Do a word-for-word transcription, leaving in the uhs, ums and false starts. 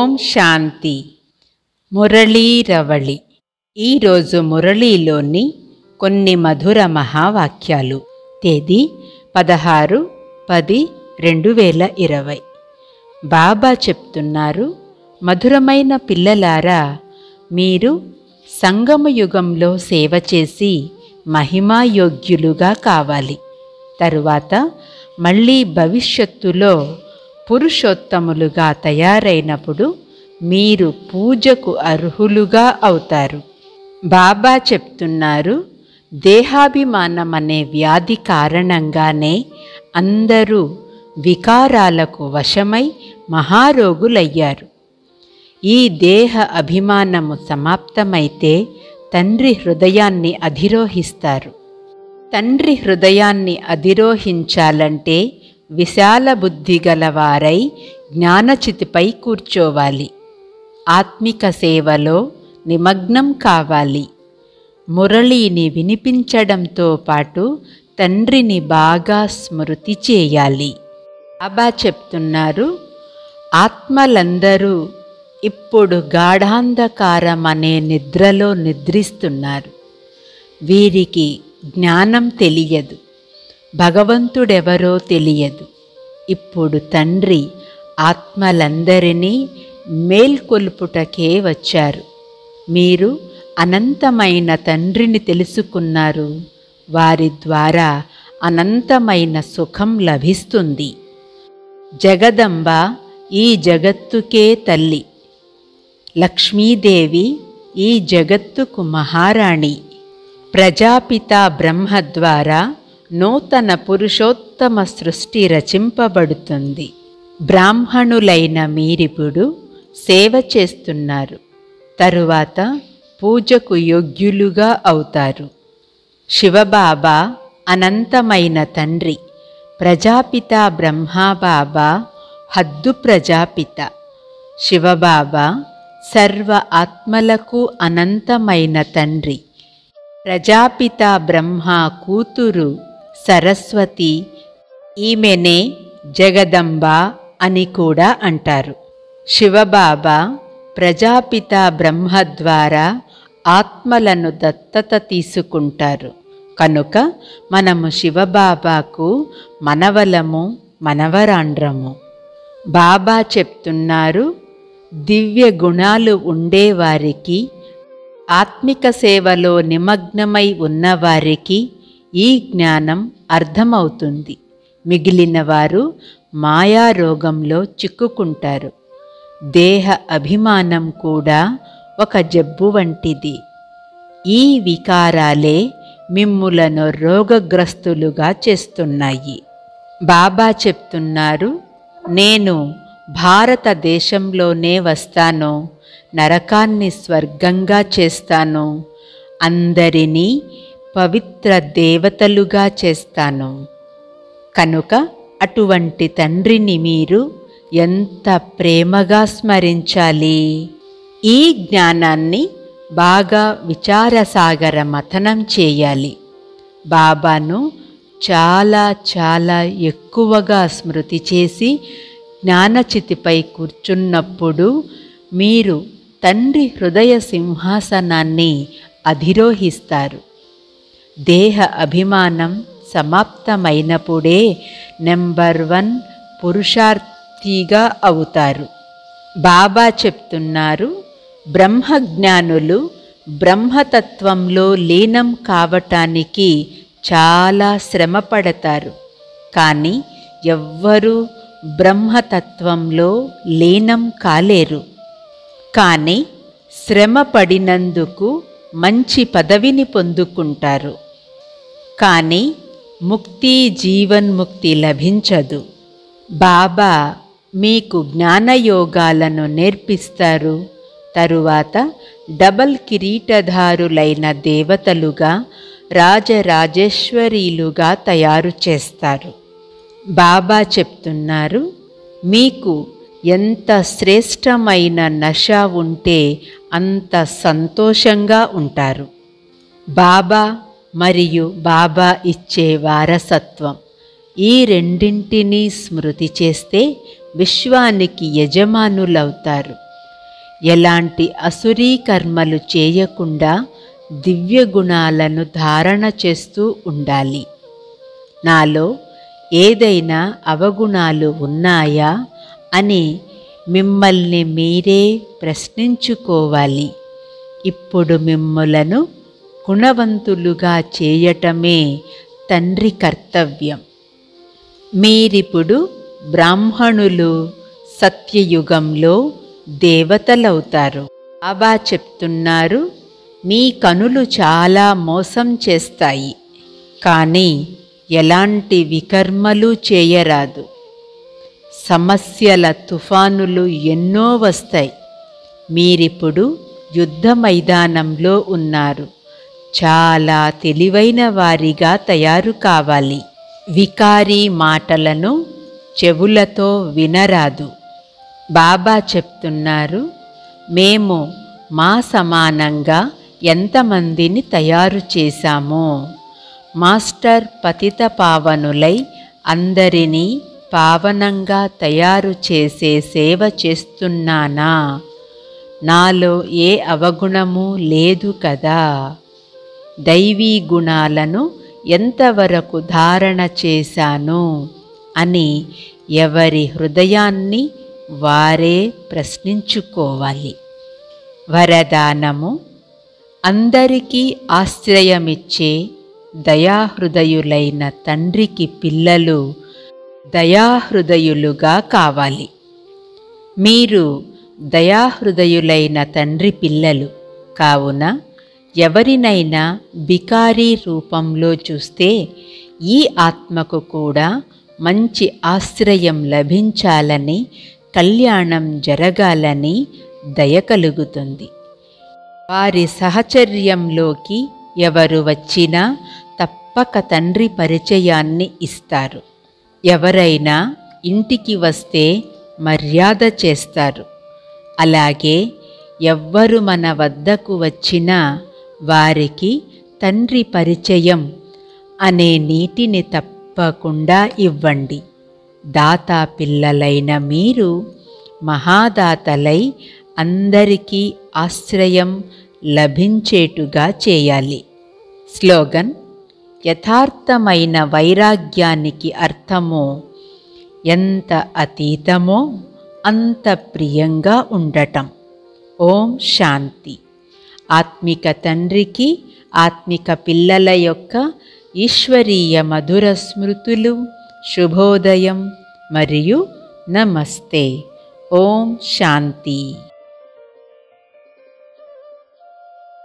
ఓం శాంతి. మురళీరవళి. ఈరోజు మురళీలోని కొన్ని మధుర మహావాక్యాలు. తేదీ పదహారు పది రెండు వేల ఇరవై. బాబా చెప్తున్నారు, మధురమైన పిల్లలారా, మీరు సంగమయుగంలో సేవ చేసి మహిమాయోగ్యులుగా కావాలి. తరువాత మళ్ళీ భవిష్యత్తులో పురుషోత్తములుగా తయారైనప్పుడు మీరు పూజకు అర్హులుగా అవుతారు. బాబా చెప్తున్నారు, దేహాభిమానం అనే వ్యాధి కారణంగానే అందరూ వికారాలకు వశమై మహారోగులయ్యారు. ఈ దేహ అభిమానము సమాప్తమైతే తండ్రి హృదయాన్ని అధిరోహిస్తారు. తండ్రి హృదయాన్ని అధిరోహించాలంటే విశాల బుద్ధి గలవారై జ్ఞానచితిపై కూర్చోవాలి. ఆత్మిక సేవలో నిమగ్నం కావాలి. మురళిని వినిపించడంతో పాటు తండ్రిని బాగా స్మృతి చేయాలి. బాబా చెప్తున్నారు, ఆత్మలందరూ ఇప్పుడు గాఢాంధకారం అనే నిద్రలో నిద్రిస్తున్నారు. వీరికి జ్ఞానం తెలియదు, భగవంతుడెవరో తెలియదు. ఇప్పుడు తండ్రి ఆత్మలందరినీ మేల్కొల్పుటకే వచ్చారు. మీరు అనంతమైన తండ్రిని తెలుసుకున్నారు. వారి ద్వారా అనంతమైన సుఖం లభిస్తుంది. జగదంబ ఈ జగత్తుకే తల్లి. లక్ష్మీదేవి ఈ జగత్తుకు మహారాణి. ప్రజాపిత బ్రహ్మ ద్వారా నూతన పురుషోత్తమ సృష్టి రచింపబడుతుంది. బ్రాహ్మణులైన మీరిప్పుడు సేవ చేస్తున్నారు. తరువాత పూజకు యోగ్యులుగా అవుతారు. శివబాబా అనంతమైన తండ్రి. ప్రజాపిత బ్రహ్మబాబా హద్దు ప్రజాపిత. శివబాబా సర్వ ఆత్మలకు అనంతమైన తండ్రి. ప్రజాపిత బ్రహ్మ కూతురు సరస్వతి. ఈమెనే జగదంబ అని కూడా అంటారు. శివబాబా ప్రజాపిత బ్రహ్మ ద్వారా ఆత్మలను దత్తత తీసుకుంటారు. కనుక మనము శివబాబాకు మనవలము, మనవరాండ్రము. బాబా చెప్తున్నారు, దివ్య గుణాలు ఉండేవారికి, ఆత్మిక సేవలో నిమగ్నమై ఉన్నవారికి ఈ జ్ఞానం అర్థమవుతుంది. మిగిలిన వారు మాయారోగంలో చిక్కుకుంటారు. దేహ అభిమానం కూడా ఒక జబ్బు వంటిది. ఈ వికారాలే మిమ్ములను రోగగ్రస్తులుగా చేస్తున్నాయి. బాబా చెప్తున్నారు, నేను భారతదేశంలోనే వస్తాను, నరకాన్ని స్వర్గంగా చేస్తాను, అందరినీ పవిత్ర దేవతలుగా చేస్తాను. కనుక అటువంటి తండ్రిని మీరు ఎంత ప్రేమగా స్మరించాలి. ఈ జ్ఞానాన్ని బాగా విచారసాగర మథనం చేయాలి. బాబాను చాలా చాలా ఎక్కువగా స్మృతి చేసి జ్ఞానచితిపై కూర్చున్నప్పుడు మీరు తండ్రి హృదయ సింహాసనాన్ని అధిరోహిస్తారు. దేహ అభిమానం సమాప్తమైనప్పుడే నెంబర్ వన్ పురుషార్థిగా అవుతారు. బాబా చెప్తున్నారు, బ్రహ్మజ్ఞానులు బ్రహ్మతత్వంలో లీనం కావటానికి చాలా శ్రమ పడతారు. కానీ ఎవ్వరూ బ్రహ్మతత్వంలో లీనం కాలేరు. కానీ శ్రమ పడినందుకు మంచి పదవిని పొందుకుంటారు. కానీ ముక్తి, జీవన్ముక్తి లభించదు. బాబా మీకు జ్ఞానయోగాలను నేర్పిస్తారు. తరువాత డబల్ కిరీటధారులైన దేవతలుగా, రాజరాజేశ్వరీలుగా తయారు చేస్తారు. బాబా చెప్తున్నారు, మీకు ఎంత శ్రేష్టమైన నశ ఉంటే అంత సంతోషంగా ఉంటారు. బాబా మరియు బాబా ఇచ్చే వారసత్వం ఈ రెండింటినీ స్మృతి చేస్తే విశ్వానికి యజమానులవుతారు. ఎలాంటి అసురీ కర్మలు చేయకుండా దివ్య గుణాలను ధారణ చేస్తూ ఉండాలి. నాలో ఏదైనా అవగుణాలు ఉన్నాయా అని మిమ్మల్ని మీరే ప్రశ్నించుకోవాలి. ఇప్పుడు మిమ్ములను గుణవంతులుగా చేయటమే తండ్రి కర్తవ్యం. మీరిప్పుడు బ్రాహ్మణులు, సత్యయుగంలో దేవతలవుతారు. బాబా చెప్తున్నారు, మీ కనులు చాలా మోసం చేస్తాయి, కానీ ఎలాంటి వికర్మలు చేయరాదు. సమస్యల తుఫానులు ఎన్నో వస్తాయి. మీరిప్పుడు యుద్ధ మైదానంలో ఉన్నారు. చాలా తెలివైన వారిగా తయారు కావాలి. వికారీ మాటలను చెవులతో వినరాదు. బాబా చెప్తున్నారు, మేము మా సమానంగా ఎంతమందిని తయారు చేశామో, మాస్టర్ పతిత పావనులై అందరినీ పావనంగా తయారు చేసే సేవ చేస్తున్నానా? నాలో ఏ అవగుణము లేదు కదా. దైవీ గుణాలను ఎంతవరకు ధారణ చేశాను అని ఎవరి హృదయాన్ని వారే ప్రశ్నించుకోవాలి. వరదానము: అందరికీ ఆశ్రయమిచ్చే దయాహృదయులైన తండ్రికి పిల్లలు దయాహృదయులుగా కావాలి. మీరు దయాహృదయులైన తండ్రి పిల్లలు కావున ఎవరినైనా బికారీ రూపంలో చూస్తే ఈ ఆత్మకు కూడా మంచి ఆశ్రయం లభించాలని, కళ్యాణం జరగాలని దయ కలుగుతుంది. వారి సహచర్యంలోకి ఎవరు వచ్చినా తప్పక తండ్రి పరిచయాన్ని ఇస్తారు. ఎవరైనా ఇంటికి వస్తే మర్యాద చేస్తారు. అలాగే ఎవ్వరు మన వద్దకు వచ్చినా వారికి తండ్రి పరిచయం అనే నీటిని తప్పకుండా ఇవ్వండి. దాతా పిల్లలైన మీరు మహాదాతలై అందరికీ ఆశ్రయం లభించేటుగా చేయాలి. స్లోగన్: యథార్థమైన వైరాగ్యానికి అర్థము ఎంత అతీతమో అంత ప్రియంగా ఉండటం. ఓం శాంతి. ఆత్మిక తండ్రికి ఆత్మిక పిల్లల యొక్క ఈశ్వరీయ మధుర స్మృతులు, శుభోదయం మరియు నమస్తే. ఓం శాంతి.